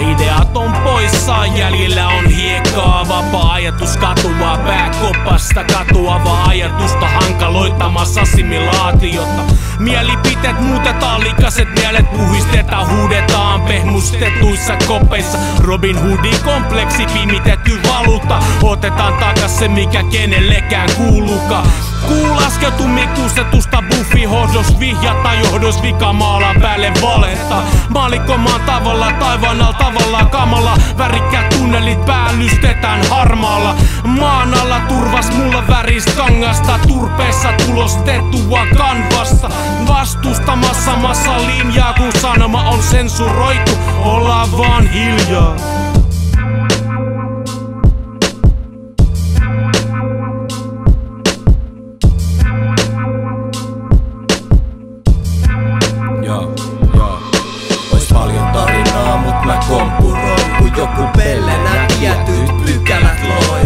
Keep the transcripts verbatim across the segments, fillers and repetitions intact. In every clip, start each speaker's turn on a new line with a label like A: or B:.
A: ideat on poissa, jäljellä on hiekkaa. Vapaa ajatus katuaa pääkopasta, katuava ajatusta hankaloittamassa assimilaatiota. Mielipiteet muutetaan, likaset mielet puhistetaan, huudetaan pehmustetuissa kopeissa. Robin Hoodin kompleksi, pimitetty valuutta. Otetaan takas se mikä kenellekään kuulukaan. Kuu laskeutu mikustetusta buffi hohdos vihjata johdos vika maalaa päälle valetta. Maalikkomaan tavalla taivaan al tavalla kamala. Värikkäät tunnelit päällystetään harmaalla. Maan alla turvas mulla väristä kangasta. Turpeessa tulostettua kanvasta. Vastustamassa massa linjaa kun sanoma on sensuroitu. Ollaan vaan hiljaa.
B: Paljon tarinaa, mut mä kompuroin, kun joku pellenä tietyt pykälät loi.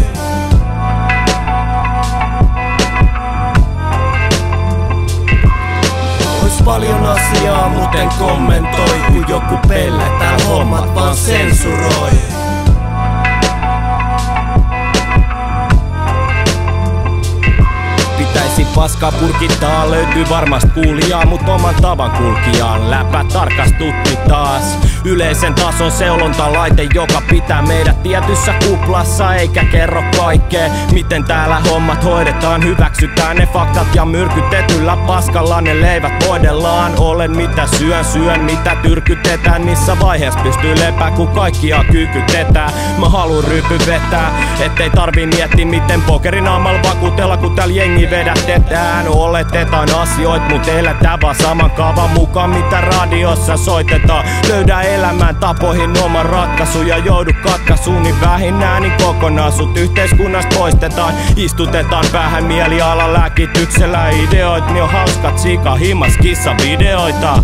B: Ois paljon asiaa, mut en kommentoi, kun joku pelle tääl hommat vaan sensuroi. Pitäisi paskaa purkittaa, löytyy varmasti kuulijaa, mut oman tavan kulkijaan läpä tarkastutti taas. Yleisen tason seulontalaite, joka pitää meidät tietyssä kuplassa, eikä kerro kaikkea, miten täällä hommat hoidetaan. Hyväksytään ne faktat ja myrkytetyllä paskalla ne leivät voidellaan. Olen mitä syön, syön mitä tyrkytetään, missä vaiheessa pystyy lepää, kun kaikkia kykytetään. Mä haluun ryypy vetää, ettei tarvii miettiä miten pokerinaamalla vakuutella, kun täällä jengi vedätetään. Oletetaan asioit, mut eletään vaan saman kaavan mukaan mitä radiossa soitetaan. Löydä elämään tapoihin oman ratkaisu ja joudu katkaisuun, niin vähinnään niin kokonaan sut yhteiskunnasta poistetaan. Istutetaan päähän mielialan lääkityksellä ideoit, niin on hauskat sika himas kissavideoita.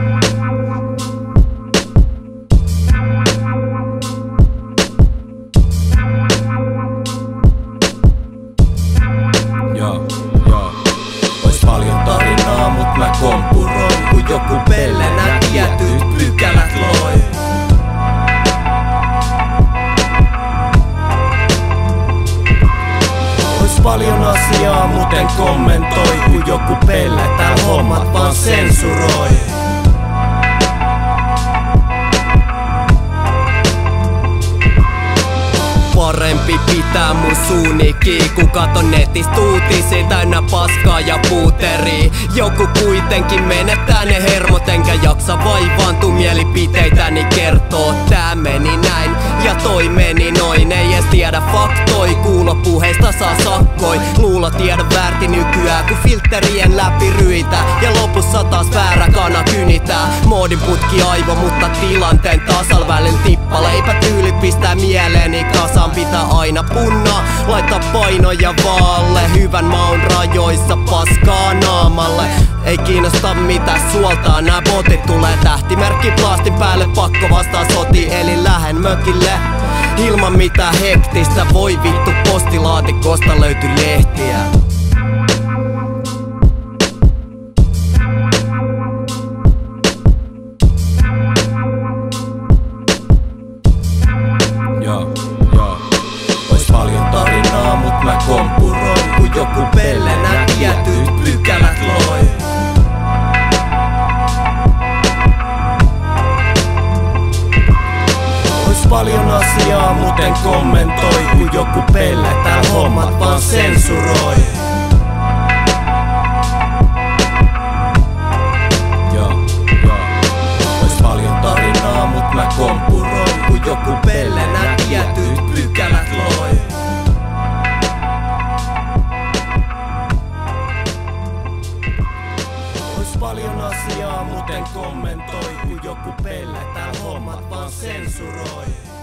B: Paljon tarinaa, mut mä kompuroin, kun joku pellenä tietyt pykälät loi. Ois paljon asiaa, mut en kommentoi, kun joku pelle tääl hommat vaan sensuroi. Parempi pitää mun suuni kiinni, kun katon netistä uutisia täynnä paskaa ja puuteria. Joku kuitenkin menettää ne hermot, enkä jaksa vaivaantua mielipiteitäni kertoo. Tää meni näin ja toi meni noin, ei edes tiedä faktoi. Kuulopuheista saa sakkoi, luulo tiedon väärti nykyään, kun filterien läpi ryitä. Ja lopussa taas väärä kana kynitää. Moodin putki aivo, mutta tilanteen tasal välillä tippaleipä tyylit pistää mieleeni kasaan. Pitää aina punnaa, laittaa painoja vaalle. Hyvän maun rajoissa paskaa naamalle. Ei kiinnosta mitä suoltaa, nää botit tulee tähtimerkki plastin päälle, pakko vastaa soti eli lähen mökille. Ilman mitään hektistä, voi vittu postilaatikosta löytyy lehtiä. Paljon tarinaa, mut mä kompuroin, kun joku pellenä tietyt pykälät loi. Ois paljon asiaa, mut en kommentoi, kun joku pelle tääl hommat vaan sensuroi. Ois paljon tarinaa, mut mä kompuroin, kun joku pellenä tietyt pykälät loi. Ois paljon asiaa, mut en kommentoi, kun joku pelle tääl hommat vaan sensuroi.